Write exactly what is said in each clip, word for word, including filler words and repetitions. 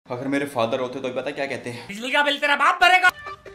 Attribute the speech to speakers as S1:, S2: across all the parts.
S1: अगर मेरे फादर होते तो पता क्या कहते हैं,
S2: बिजली का बिल तेरा बाप भरेगा।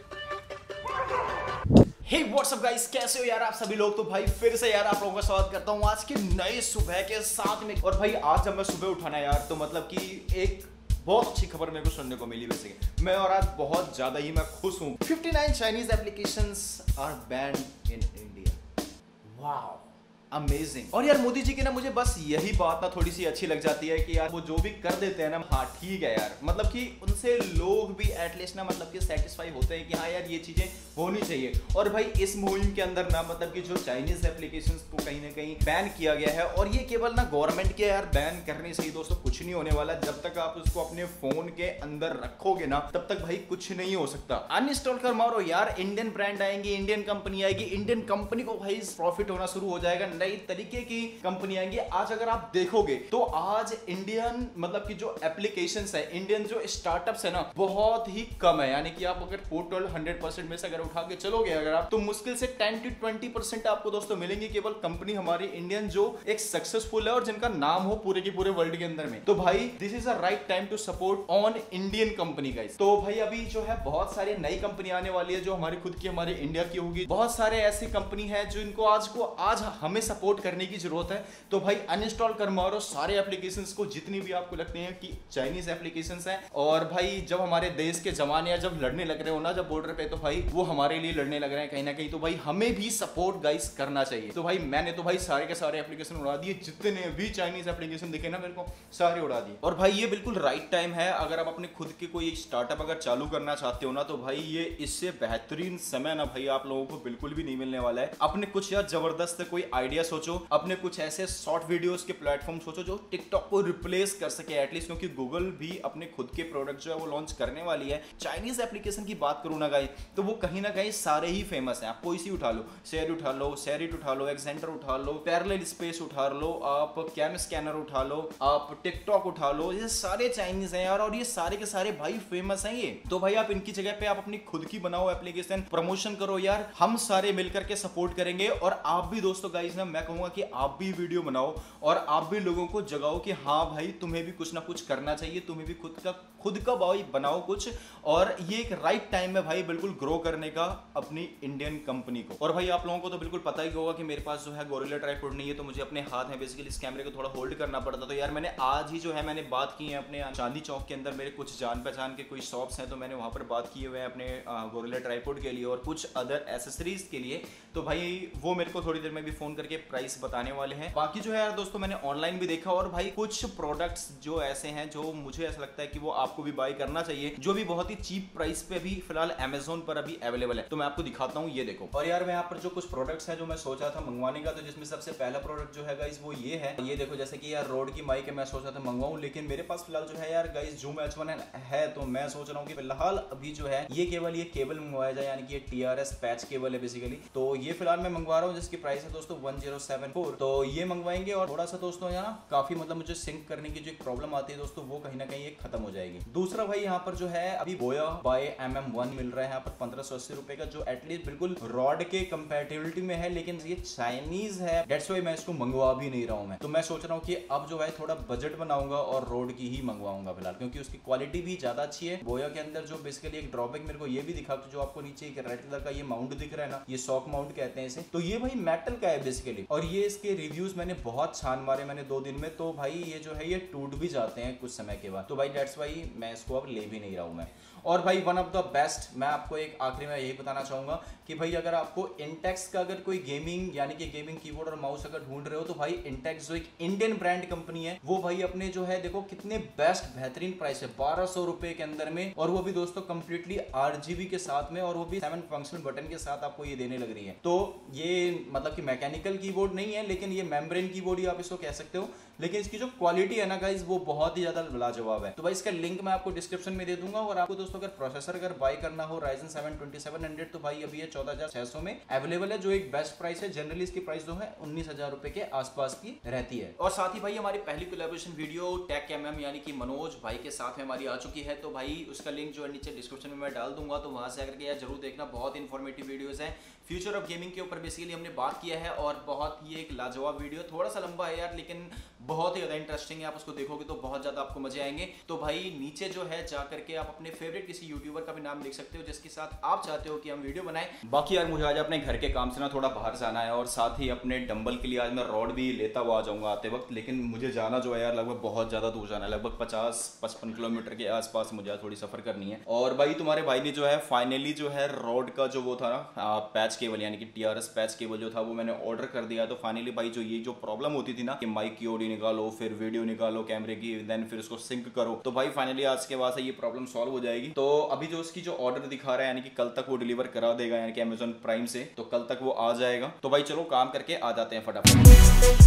S1: हे व्हाट्स अप गाइस, कैसे हो यार आप सभी लोग। तो भाई फिर से यार आप लोगों का स्वागत करता हूँ आज के नए सुबह के साथ में। और भाई आज जब मैं सुबह उठाना यार तो मतलब कि एक बहुत अच्छी खबर मेरे को सुनने को मिली। वैसे मैं और आज बहुत ज्यादा ही मैं खुश हूँ। उनसठ Chinese applications are banned in India. Wow, amazing. और यार मोदी जी की ना मुझे बस यही बात ना थोड़ी सी अच्छी लग जाती है कि यार वो जो भी कर देते हैं ना, हाँ ठीक है यार, मतलब कि उनसे लोग भी एटलीस्ट ना मतलब कि सेटिस्फाई होते हैं कि हाँ यार ये चीजें होनी चाहिए। और भाई इस मुहिम के अंदर ना मतलब कि जो चाइनीज एप्लीकेशंस को कहीं ना कहीं बैन किया गया है, और ये केवल ना गवर्नमेंट के यार बैन करने से ही दोस्तों कुछ नहीं होने वाला। जब तक आप उसको अपने फोन के अंदर रखोगे ना तब तक भाई कुछ नहीं हो सकता। अनइंस्टॉल कर मारो यार, इंडियन ब्रांड आएंगे, इंडियन कंपनी आएगी, इंडियन कंपनी को भाई प्रॉफिट होना शुरू हो जाएगा, नई तरीके की कंपनी आएंगी। आज अगर आप देखोगे तो आज इंडियन मतलब कि जो एप्लीकेशंस है, इंडियन जो स्टार्टअप्स है ना, बहुत ही कम है। यानी कि आप अगर टोटल हंड्रेड परसेंट में से अगर उठा के चलोगे अगर आप, तो मुश्किल से टेन टू ट्वेंटी परसेंट आपको दोस्तों मिलेंगे केवल कंपनी हमारी इंडियन जो एक सक्सेसफुल है और जिनका नाम हो पूरे के पूरे वर्ल्ड के अंदर में। तो भाई this is a right time to support on Indian company guys. तो भाई अभी जो है बहुत सारी नई कंपनी आने वाली है जो हमारी खुद की हमारे इंडिया की होगी। बहुत सारे ऐसी कंपनी है जो इनको आज को आज हमें सपोर्ट करने की जरूरत है। तो भाई अनइंस्टॉल कर मारो सारे एप्लीकेशंस को जितनी भी आपको लगते हैं कि चाइनीज एप्लीकेशंस हैं। और भाई जब हमारे देश के जवान या जब लड़ने लग रहे हो ना जब बॉर्डर पे, तो भाई वो हमारे लिए लड़ने लग रहे हैं कहीं ना कहीं, तो भाई हमें भी सपोर्ट गाइस करना चाहिए। तो भाई मैंने तो भाई सारे के सारे एप्लीकेशन उड़ा दिए, जितने भी चाइनीज एप्लीकेशन दिखे ना मेरे को सारे उड़ा दिए। और भाई ये बिल्कुल राइट टाइम है अगर आप अपने खुद के कोई स्टार्टअप अगर चालू करना चाहते हो ना, तो भाई ये इससे बेहतरीन समय ना भाई आप लोगों को बिल्कुल भी नहीं मिलने वाला है। अपने कुछ यार जबरदस्त कोई आइडिया सोचो, अपने कुछ ऐसे शॉर्ट वीडियोस के प्लेटफॉर्म सोचो जो टिकटॉक को रिप्लेस कर सके एटलीस्ट, क्योंकि गूगल भी अपने खुद के प्रोडक्ट जो है वो लॉन्च करने वाली है। चाइनीज एप्लीकेशन की बात करूं ना गाइस, तो वो कहीं ना कहीं सारे ही फेमस हैं। आप कोई सी उठा लो, शेयर उठा लो, शेरिट उठा लो, एक्सेंटर उठा लो, पैरेलल स्पेस उठा लो, आप कैम स्कैनर उठा लो, आप टिकटॉक उठा लो, ये सारे चाइनीज हैं यार, और ये सारे के सारे भाई फेमस हैं ये। तो भाई आप इनकी जगह पे आप अपनी खुद की बनाओ एप्लीकेशन, प्रमोशन करो यार, हम सारे मिलकर के सपोर्ट करेंगे। और आप भी दोस्तों गाइस ना मैं कहूंगा कि आप भी वीडियो बनाओ और आप भी लोगों को जगाओ कि हाँ भाई तुम्हें भी कुछ ना कुछ करना चाहिए, तुम्हें भी खुद का खुद का भाई बनाओ कुछ। और ये एक राइट टाइम है भाई बिल्कुल ग्रो करने का अपनी इंडियन कंपनी को। और भाई आप लोगों को तो बिल्कुल पता ही होगा कि मेरे पास जो है गोरिल्ला ट्राइपॉड नहीं है, तो मुझे अपने हाथ में बेसिकली इस कैमरे को थोड़ा होल्ड करना पड़ता। तो यार मैंने आज ही जो है मैंने बात की है अपने चांदी चौक के अंदर, मेरे कुछ जान पहचान के कोई शॉप्स हैं, तो मैंने वहां पर बात किए हुए हैं अपने गोरिल्ला ट्राइपॉड के लिए और कुछ अदर एसेसरीज के लिए। तो भाई वो मेरे को थोड़ी देर में भी फोन करके प्राइस बताने वाले हैं। बाकी जो है यार दोस्तों मैंने ऑनलाइन भी देखा, और भाई कुछ प्रोडक्ट्स जो ऐसे हैं जो मुझे ऐसा लगता है कि वो आपको भी बाय करना चाहिए, जो भी बहुत ही चीप प्राइस पे अभी फिलहाल अमेज़न पर अभी अवेलेबल है। तो मैं आपको दिखाता हूँ, ये देखो। और यार मैं यहाँ पर जो कुछ प्रोडक्ट्स हैं जो मैं सोचा था मंगवाने का, तो जिसमें सबसे पहला प्रोडक्ट जो है गाइस वो ये है। ये देखो, जैसे कि यार रोड की माइक है, मैं सोचा था मंगवाऊं, लेकिन मेरे पास फिलहाल जो है यार गाइस जूम एच वन है, तो मैं सोच रहा हूँ कि फिलहाल अभी जो है ये केवल ये केबल मंगवाया जाए, यानी कि ये T R S patch cable है बेसिकली। तो ये फिलहाल मैं मंगवा रहा हूँ, जिसकी प्राइस है दोस्तों वन जीरो सेवन फोर। तो ये मंगवाएंगे और थोड़ा सा दोस्तों यहाँ काफी मतलब मुझे सिंक करने की जो एक प्रॉब्लम आती है दोस्तों, वो कहीं ना कहीं एक खत्म हो जाएगी। दूसरा भाई यहाँ पर जो है अभी Boya by M M one मिल रहा है यहाँ पर पंद्रह सौ अस्सी रुपए का, जो एटलीस्ट बिल्कुल रॉड के कंपैटिबिलिटी में है, लेकिन ये चाइनीज है, डेट्स व्हाई मैं इसको मंगवा भी नहीं रहा हूँ मैं। तो मैं सोच रहा हूँ कि अब जो है थोड़ा बजट बनाऊंगा और रोड की ही मंगवाऊंगा फिलहाल, क्योंकि उसकी क्वालिटी भी ज्यादा अच्छी है। बोया के अंदर जो बेसिकली एक ड्रॉबैक मेरे को ये भी दिखा, जो आपको नीचे एक रेड कलर का ये माउंट दिख रहा है ना, ये सॉक माउंट कहते हैं इसे, तो ये भाई मेटल का है बेसिकली। और ये इसके रिव्यूज मैंने बहुत छान मारे मैंने दो दिन में, तो भाई ये जो है ये टूट भी जाते हैं कुछ समय के बाद। तो भाई डेट्स व्हाई मैं इसको अब ले भी नहीं रहा हूं मैं। और भाई वन ऑफ द बेस्ट मैं आपको एक आखिरी में यही बताना चाहूंगा कि भाई अगर आपको इंटेक्स का अगर कोई गेमिंग यानी कि गेमिंग कीबोर्ड और माउस अगर ढूंढ रहे हो, तो भाई इंटेक्स जो एक इंडियन ब्रांड कंपनी है, वो भाई अपने जो है देखो कितने बेस्ट बेहतरीन प्राइस है, बारह सौ रुपए के अंदर में, और वो भी दोस्तों कंप्लीटली आरजीबी के साथ में, और वो भी सेवन फंक्शनल बटन के साथ आपको ये देने लग रही है। तो ये मतलब कि मैकेनिकल कीबोर्ड नहीं है, लेकिन ये मेम्ब्रेन कीबोर्ड ही आप इसको कह सकते हो, लेकिन इसकी जो क्वालिटी है ना गाइस वो बहुत ही ज्यादा लाजवाब है। तो भाई इसका लिंक मैं आपको डिस्क्रिप्शन में दे दूंगा। और आपको दोस्तों अगर प्रोसेसर अगर बाय करना हो Ryzen seven twenty seven hundred, तो भाई अभी ये चौदह हजार छह सौ में अवेलेबल है, जो एक बेस्ट प्राइस है। जनरली इसकी प्राइस जो है उन्नीस हजार रुपए के आसपास की रहती है। और साथ ही भाई हमारी पहली कोलैबोरेशन वीडियो टेक एमएम यानी कि मनोज भाई के साथ में हमारी आ चुकी है, तो भाई उसका लिंक जो है नीचे डिस्क्रिप्शन में मैं डाल दूंगा, तो वहां से आकर के यार जरूर देखना, बहुत इन्फॉर्मेटिव वीडियोस हैं। फ्यूचर ऑफ गेमिंग के ऊपर बेसिकली हमने बात किया है, और बहुत ही एक लाजवाब वीडियो, थोड़ा सा लंबा है यार, लेकिन बहुत ही ज्यादा इंटरेस्टिंग है, आप उसको देखोगे तो बहुत ज्यादा आपको मजे आएंगे। तो भाई नीचे जो है जा करके आप अपने फेवरेट किसी यूट्यूबर का भी नाम लिख सकते हो जिसके साथ आप चाहते हो कि हम वीडियो बनाएं। बाकी यार मुझे आज अपने घर के काम से ना थोड़ा बाहर जाना है और साथ ही अपने डंबल के लिए आज मैं रॉड भी लेता हुआ आ जाऊंगा आते वक्त, लेकिन मुझे जाना जो है यार लगभग बहुत ज्यादा दूर जाना है, लगभग पचास पचपन किलोमीटर के आसपास मुझे थोड़ी सफर करनी है। और भाई तुम्हारे भाई ने जो है फाइनली जो है रॉड का जो वो था ना पैच केबल यानी कि टीआरएस पैच केबल जो था वो मैंने ऑर्डर कर दिया। तो फाइनली भाई जो ये जो प्रॉब्लम होती थी ना कि माइक की ऑडियो निकालो, फिर वीडियो निकालो कैमरे की, देन फिर उसको सिंक करो, तो भाई फाइनली आज के बाद से ये प्रॉब्लम सॉल्व हो जाएगी। तो अभी जो उसकी जो ऑर्डर दिखा रहा है यानी कि कल तक वो डिलीवर करा देगा यानी कि अमेजॉन प्राइम से, तो कल तक वो आ जाएगा। तो भाई चलो काम करके आ जाते हैं फटाफट।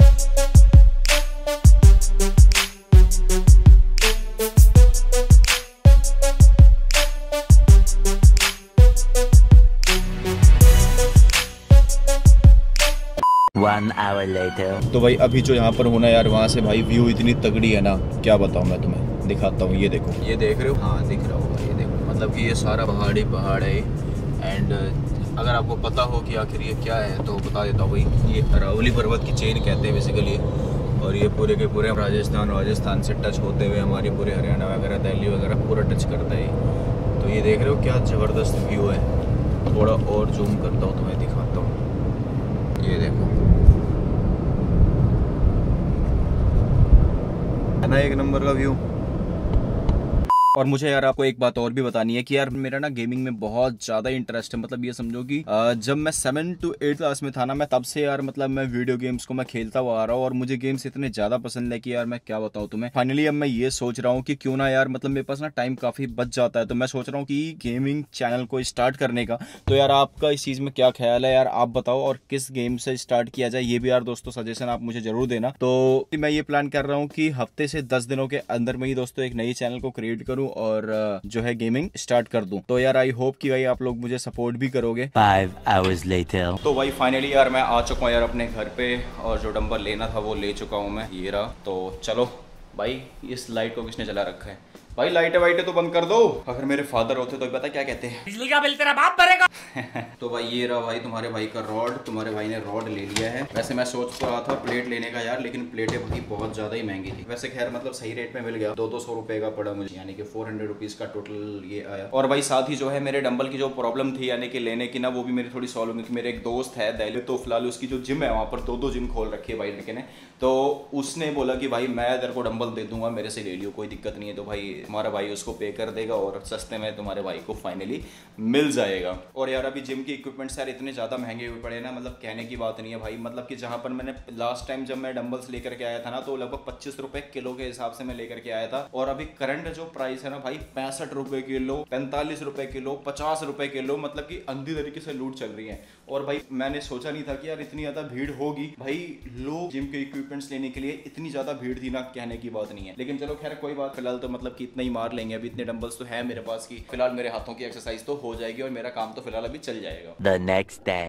S2: One hour later.
S1: तो भाई अभी जो यहाँ पर होना यार वहाँ से भाई व्यू इतनी तगड़ी है ना, क्या बताऊँ मैं तुम्हें, दिखाता हूँ। ये देखो, ये देख रहे हो, हाँ दिख रहा होगा, ये देखो, मतलब कि ये सारा पहाड़ी पहाड़ है। एंड अगर आपको पता हो कि आखिर ये क्या है तो बता देता हूँ भाई, ये अरावली पर्वत की चेन कहते हैं बेसिकली। और ये पूरे के पूरे राजस्थान राजस्थान से टच होते हुए हमारे पूरे हरियाणा वगैरह दिल्ली वगैरह पूरा टच करता है। तो ये देख रहे हो क्या ज़बरदस्त व्यू है। थोड़ा और जूम करता हूँ तुम्हें दिखाता हूँ, ये देखो है ना एक नंबर का व्यू। और मुझे यार आपको एक बात और भी बतानी है कि यार मेरा ना गेमिंग में बहुत ज्यादा इंटरेस्ट है। मतलब ये समझो कि जब मैं सेवन टू एट क्लास में था ना, मैं तब से यार मतलब मैं वीडियो गेम्स को मैं खेलता हुआ आ रहा हूँ और मुझे गेम्स इतने ज्यादा पसंद है कि यार मैं क्या बताऊँ तुम्हें। फाइनली अब मैं ये सोच रहा हूँ कि क्यों ना यार मतलब मेरे पास ना टाइम काफी बच जाता है, तो मैं सोच रहा हूँ कि गेमिंग चैनल को स्टार्ट करने का। तो यार आपका इस चीज में क्या ख्याल है यार, आप बताओ, और किस गेम से स्टार्ट किया जाए ये भी यार दोस्तों सजेशन आप मुझे जरूर देना। तो मैं ये प्लान कर रहा हूँ कि हफ्ते से दस दिनों के अंदर में ही दोस्तों एक नई चैनल को क्रिएट करूँ और जो है गेमिंग स्टार्ट कर दूं। तो यार आई होप कि भाई आप लोग मुझे सपोर्ट भी करोगे।
S2: Five hours later.
S1: तो भाई फाइनली यार मैं आ चुका हूँ यार अपने घर पे और जो डंबल लेना था वो ले चुका हूँ मैं, ये रहा। तो चलो भाई, इस लाइट को किसने जला रखा है भाई, लाइटें वाइटें तो बंद कर दो। अगर मेरे फादर होते तो पता क्या कहते हैं, बिजली का बिल तेरा बाप भरेगा। तो भाई ये रहा भाई तुम्हारे भाई का रॉड, तुम्हारे भाई ने रॉड ले लिया है। वैसे मैं सोच रहा था प्लेट लेने का यार, लेकिन प्लेटें भाई बहुत ज्यादा ही महंगी थी। वैसे खैर मतलब सही रेट में मिल गया, दो दो सौ रुपए का पड़ा मुझे, यानी कि फोर हंड्रेड रुपीज का टोटल ये आया। और भाई साथ ही जो है मेरे डंबल की जो प्रॉब्लम थी यानी कि लेने की ना, वो भी मेरी थोड़ी सॉल्व हुई। मेरे एक दोस्त है दिल्ली, तो फिलहाल उसकी जो जिम है वहाँ पर दो दो जिम खोल रखी है भाई लड़के ने। तो उसने बोला कि भाई मैं तेरे को डंबल दे दूंगा, मेरे से ले लियो, कोई दिक्कत नहीं है। तो भाई हमारा भाई उसको पे कर देगा और सस्ते में तुम्हारे भाई को फाइनली मिल जाएगा। और यार अभी जिम के इक्विपमेंट्स यार इतने ज़्यादा महंगे हुए पड़े ना, मतलब कहने की बात नहीं है भाई। मतलब कि जहाँ पर मैंने लास्ट टाइम जब मैं डंबल्स लेकर के आया था ना, तो लगभग पच्चीस रुपए किलो के हिसाब से मैं लेकर के आया था। और अभी करंट जो प्राइस है ना भाई, पैंसठ रुपए किलो, पैंतालीस रुपए किलो, पचास रुपए किलो, मतलब कि अंधी तरीके से लूट चल रही है। और भाई मैंने सोचा नहीं था कि यार इतनी ज़्यादा भीड़ होगी। भाई लोग जिम के इक्विपमेंट्स लेने के लिए इतनी ज़्यादा भीड़ थी ना, कहने की बात नहीं है। लेकिन चलो खैर कोई बात, फिलहाल तो मतलब कि इतना ही मार लेंगे। अभी इतने डंबल्स तो है मेरे पास की फिलहाल मेरे हाथों की एक्सरसाइज तो हो जाएगी और मेरा काम तो फिलहाल अभी चल जाएगा।
S2: The next day.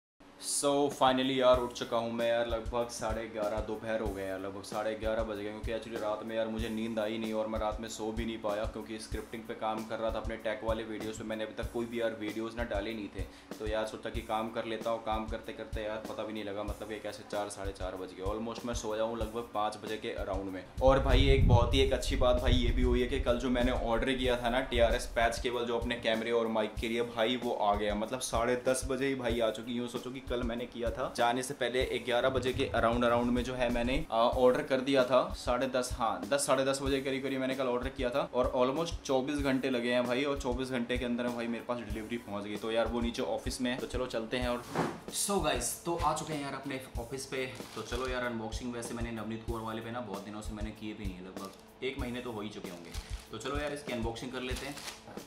S1: So so, finally यार उठ चुका हूँ मैं यार, लगभग साढ़े ग्यारह दोपहर हो गए यार, लगभग साढ़े ग्यारह बज गए। क्योंकि एक्चुअली रात में यार मुझे नींद आई नहीं और मैं रात में सो भी नहीं पाया, क्योंकि स्क्रिप्टिंग पे काम कर रहा था अपने टेक वाले वीडियोस में। मैंने अभी तक कोई भी यार वीडियोस ना डाले नहीं थे, तो यार सोचा कि काम कर लेता हूँ। काम करते करते यार पता भी नहीं लगा, मतलब ये कैसे चार साढ़े चार बज गए। ऑलमोस्ट मैं सो जाऊँ लगभग पाँच बजे के अराउंड में। और भाई एक बहुत ही एक अच्छी बात भाई ये भी हुई है कि कल जो मैंने ऑर्डर किया था ना T R S patch cable जो अपने कैमरे और माइक के लिए, भाई वो आ गया। मतलब साढ़े दस बजे ही भाई आ चुकी। यूँ सोचो कि कल मैंने किया था जाने से पहले ग्यारह बजे के अराउंड अराउंड में जो है मैंने ऑर्डर कर दिया था। साढ़े दस हाँ दस साढ़े दस बजे करीब करीब मैंने कल ऑर्डर किया था और ऑलमोस्ट चौबीस घंटे लगे हैं भाई। और चौबीस घंटे के अंदर भाई मेरे पास डिलीवरी पहुंच गई। तो यार वो नीचे ऑफिस में है, तो चलो चलते हैं। और सो गाइस तो आ चुके हैं यार अपने ऑफिस पे। तो चलो यार अनबॉक्सिंग वैसे मैंने नवनीत कौर वाले पे ना बहुत दिनों से मैंने किए भी नहीं, लगभग एक महीने तो हो ही चुके होंगे। तो चलो यार इसकी अनबॉक्सिंग कर लेते हैं।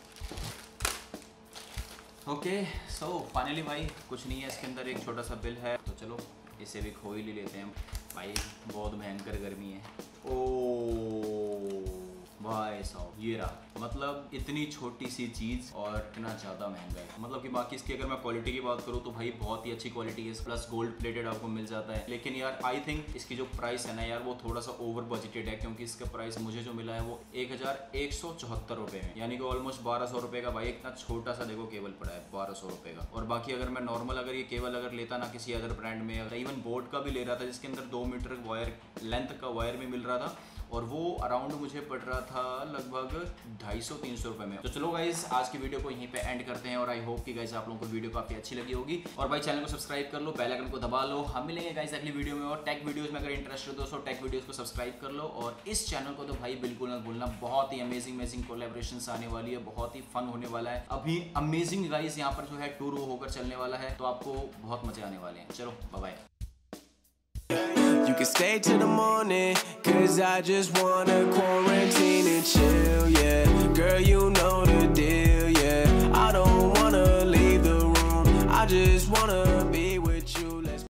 S1: ओके सो फाइनली भाई कुछ नहीं है इसके अंदर, एक छोटा सा बिल है। तो चलो इसे भी खोल ही लेते हैं भाई, बहुत भयंकर गर्मी है। ओ भाई साहब ये रहा, मतलब इतनी छोटी सी चीज और इतना ज्यादा महंगा है। मतलब कि बाकी इसकी अगर मैं क्वालिटी की बात करूँ तो भाई बहुत ही अच्छी क्वालिटी है, प्लस गोल्ड प्लेटेड आपको मिल जाता है। लेकिन यार आई थिंक इसकी जो प्राइस है ना यार वो थोड़ा सा ओवर बजटेड है, क्योंकि इसका प्राइस मुझे जो मिला है वो एक हजार एक सौ चौहत्तर रुपए में, यानी कि ऑलमोस्ट बारह सौ रुपए का भाई इतना छोटा सा देखो केबल पड़ा है, बारह सौ रुपए का। और बाकी अगर मैं नॉर्मल अगर ये केबल अगर लेता ना किसी अदर ब्रांड में, इवन बोट का भी ले रहा था जिसके अंदर दो मीटर वायर लेंथ का वायर भी मिल रहा था, और वो अराउंड मुझे पड़ रहा था लगभग ढाई सौ तीन सौ रुपए में। तो चलो गाइज आज की वीडियो को यहीं पे एंड करते हैं, और आई होप कि गाइज आप लोगों को वीडियो काफी अच्छी लगी होगी। और भाई चैनल को सब्सक्राइब कर लो, बेल आइकन को दबा लो। हम मिलेंगे गाइज अगली वीडियो में, और टेक वीडियोस में अगर इंटरेस्ट हो दोस्तों टेक वीडियोस को सब्सक्राइब कर लो। और इस चैनल को तो भाई बिल्कुल ना भूलना, बहुत ही अमेजिंग अमेजिंग कोलैबोरेशंस आने वाली है, बहुत ही फन होने वाला है। अभी अमेजिंग गाइज यहाँ पर जो है टूर होकर चलने वाला है, तो आपको बहुत मजे आने वाले हैं। चलो bye bye.
S3: You can stay till the morning, cause I just wanna quarantine.